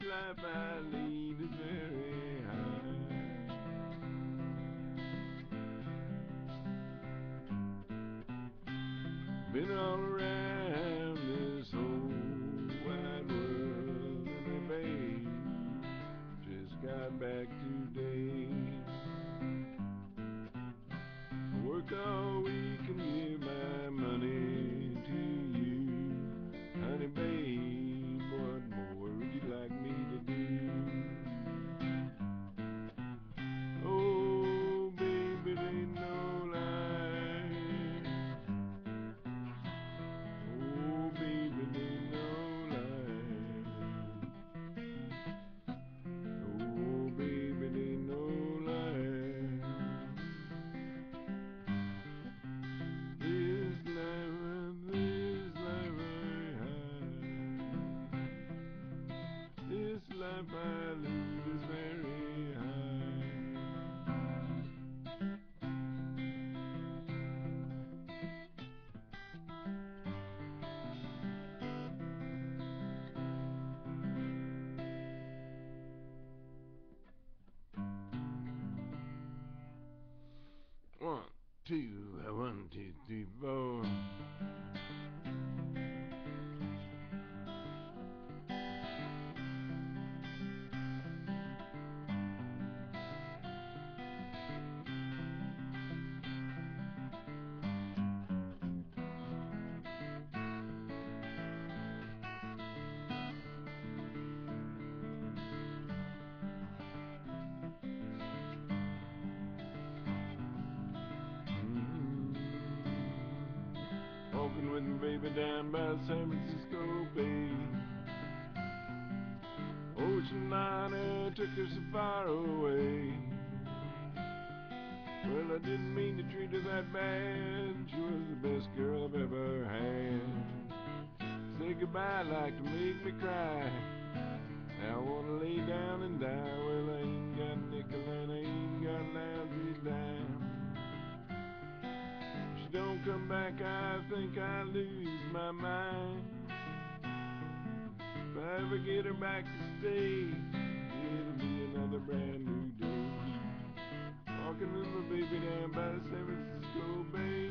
life I lead is very high. Been all around this whole wide world, and babe, just got back today. I work all week and give my money to you, honey babe. What more would you like me to do? Oh, baby, it ain't no lie. Oh, baby, it ain't no lie. Oh, baby, it ain't no lie. This life I high. This life I lead is very high. 1, 2, 1, 2, 3, 4. Walking with my baby down by the San Francisco Bay. Ocean liner took her so far away. Well, I didn't mean to treat her that bad. She was the best girl I've ever had. Say goodbye like to make me cry. Now I wanna lay down and die. Well, I ain't got a nickel and I ain't got a lousy dime. If she don't come back, I think I lose my mind. If I ever get her back to stay, it'll be another brand new day. Walking with my baby down by the San Francisco Bay.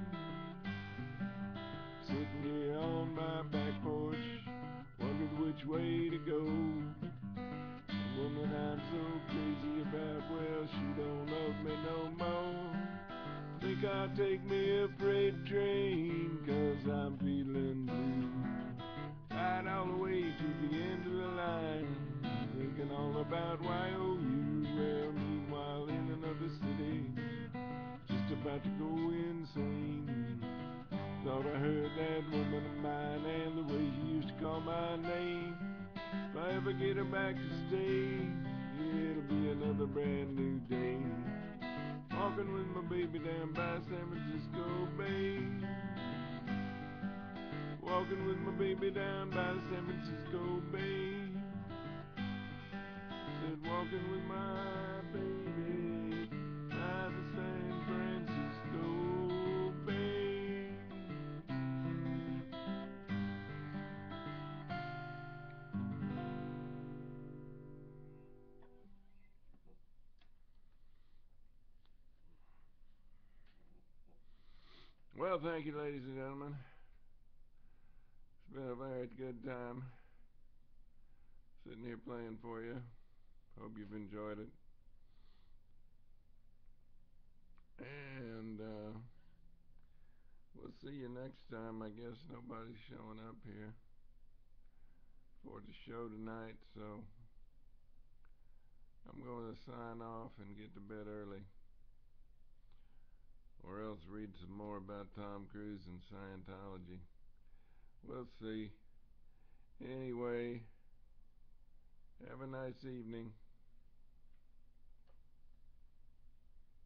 Sitting here on my back porch, wondering which way to go. The woman I'm so crazy about, well, she don't love me no more. Think I'll take me a freight train, 'cause I'm feeling blue. Ride all the way to the end of the line, thinking all about YOU. Well, meanwhile in another city, just about to go insane. Thought I heard that woman of mine and the way she used to call my name. If I ever get her back to stay, it'll be another brand new day. Walking with my baby down by San Francisco Bay. Walking with my baby down by the San Francisco Bay. Said walking with my baby by the San Francisco Bay. Well, thank you, ladies and gentlemen. It's been a very good time sitting here playing for you. Hope you've enjoyed it. And we'll see you next time. I guess nobody's showing up here for the show tonight, so I'm going to sign off and get to bed early, or else read some more about Tom Cruise and Scientology. We'll see. Anyway, have a nice evening.